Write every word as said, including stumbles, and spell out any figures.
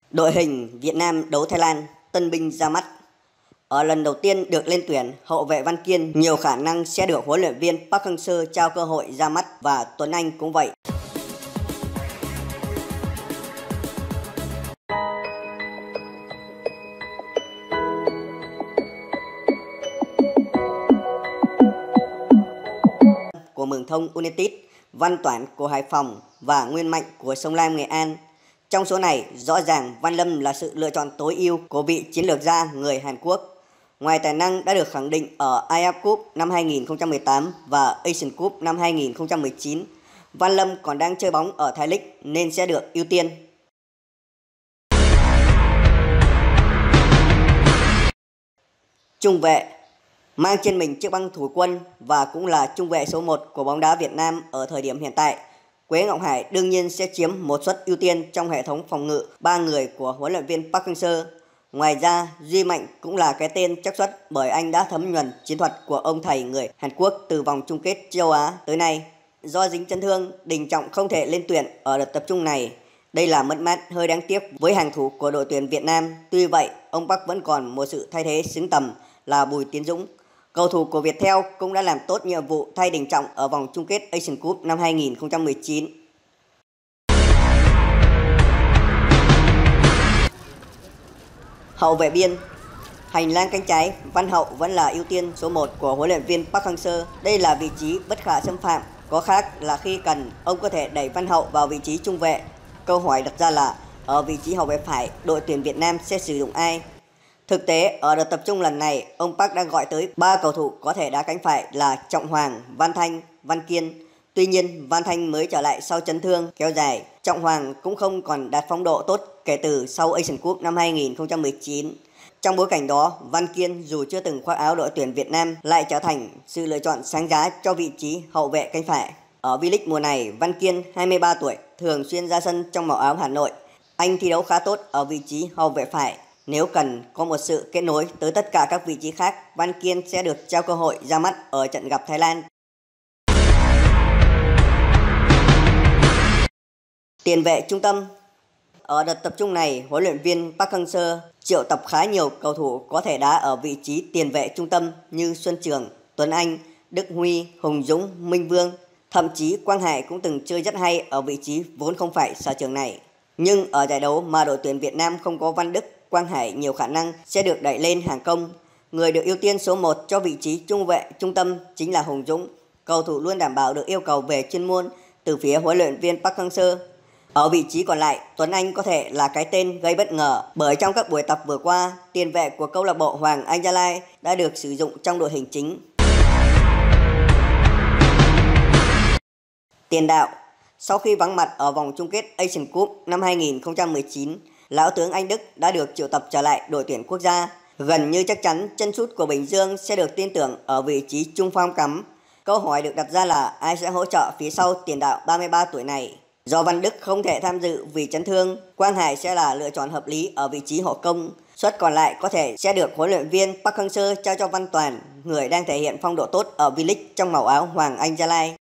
Đội hình Việt Nam đấu Thái Lan, tân binh ra mắt. Ở lần đầu tiên được lên tuyển, hậu vệ Văn Kiên nhiều khả năng sẽ được huấn luyện viên Park Hang-seo trao cơ hội ra mắt và Tuấn Anh cũng vậy. Của Mường Thông United, Văn Toản của Hải Phòng và Nguyên Mạnh của Sông Lam Nghệ An. Trong số này, rõ ràng Văn Lâm là sự lựa chọn tối ưu của vị chiến lược gia người Hàn Quốc. Ngoài tài năng đã được khẳng định ở a ép ép Cup năm hai nghìn không trăm mười tám và Asian Cup năm hai nghìn không trăm mười chín, Văn Lâm còn đang chơi bóng ở Thái League nên sẽ được ưu tiên. Trung vệ mang trên mình chiếc băng thủ quân và cũng là trung vệ số một của bóng đá Việt Nam ở thời điểm hiện tại, Quế Ngọc Hải đương nhiên sẽ chiếm một suất ưu tiên trong hệ thống phòng ngự ba người của huấn luyện viên Park Hang-seo. Ngoài ra, Duy Mạnh cũng là cái tên chắc suất bởi anh đã thấm nhuần chiến thuật của ông thầy người Hàn Quốc từ vòng chung kết châu Á tới nay. Do dính chấn thương, Đình Trọng không thể lên tuyển ở đợt tập trung này. Đây là mất mát hơi đáng tiếc với hàng thủ của đội tuyển Việt Nam. Tuy vậy, ông Park vẫn còn một sự thay thế xứng tầm là Bùi Tiến Dũng. Cầu thủ của Viettel cũng đã làm tốt nhiệm vụ thay Đình Trọng ở vòng chung kết Asian Cup năm hai nghìn không trăm mười chín. Hậu vệ biên, hành lang cánh trái, Văn Hậu vẫn là ưu tiên số một của huấn luyện viên Park Hang-seo. Đây là vị trí bất khả xâm phạm, có khác là khi cần, ông có thể đẩy Văn Hậu vào vị trí trung vệ. Câu hỏi đặt ra là ở vị trí hậu vệ phải, đội tuyển Việt Nam sẽ sử dụng ai? Thực tế, ở đợt tập trung lần này, ông Park đang gọi tới ba cầu thủ có thể đá cánh phải là Trọng Hoàng, Văn Thanh, Văn Kiên. Tuy nhiên, Văn Thanh mới trở lại sau chấn thương kéo dài. Trọng Hoàng cũng không còn đạt phong độ tốt kể từ sau Asian Cup năm hai nghìn không trăm mười chín. Trong bối cảnh đó, Văn Kiên dù chưa từng khoác áo đội tuyển Việt Nam lại trở thành sự lựa chọn sáng giá cho vị trí hậu vệ cánh phải. Ở V-League mùa này, Văn Kiên hai mươi ba tuổi, thường xuyên ra sân trong màu áo Hà Nội. Anh thi đấu khá tốt ở vị trí hậu vệ phải. Nếu cần có một sự kết nối tới tất cả các vị trí khác, Văn Kiên sẽ được trao cơ hội ra mắt ở trận gặp Thái Lan. Tiền vệ trung tâm. Ở đợt tập trung này, huấn luyện viên Park Hang-seo triệu tập khá nhiều cầu thủ có thể đá ở vị trí tiền vệ trung tâm như Xuân Trường, Tuấn Anh, Đức Huy, Hùng Dũng, Minh Vương. Thậm chí Quang Hải cũng từng chơi rất hay ở vị trí vốn không phải sở trường này. Nhưng ở giải đấu mà đội tuyển Việt Nam không có Văn Đức, Quang Hải nhiều khả năng sẽ được đẩy lên hàng công. Người được ưu tiên số một cho vị trí trung vệ trung tâm chính là Hùng Dũng. Cầu thủ luôn đảm bảo được yêu cầu về chuyên môn từ phía huấn luyện viên Park Hang-seo. Ở vị trí còn lại, Tuấn Anh có thể là cái tên gây bất ngờ bởi trong các buổi tập vừa qua, tiền vệ của câu lạc bộ Hoàng Anh Gia Lai đã được sử dụng trong đội hình chính. Tiền đạo. Sau khi vắng mặt ở vòng chung kết Asian Cup năm hai nghìn không trăm mười chín, lão tướng Anh Đức đã được triệu tập trở lại đội tuyển quốc gia. Gần như chắc chắn chân sút của Bình Dương sẽ được tin tưởng ở vị trí trung phong cắm. Câu hỏi được đặt ra là ai sẽ hỗ trợ phía sau tiền đạo ba mươi ba tuổi này? Do Văn Đức không thể tham dự vì chấn thương, Quang Hải sẽ là lựa chọn hợp lý ở vị trí hậu công. Suất còn lại có thể sẽ được huấn luyện viên Park Hang-seo trao cho Văn Toản, người đang thể hiện phong độ tốt ở V-League trong màu áo Hoàng Anh Gia Lai.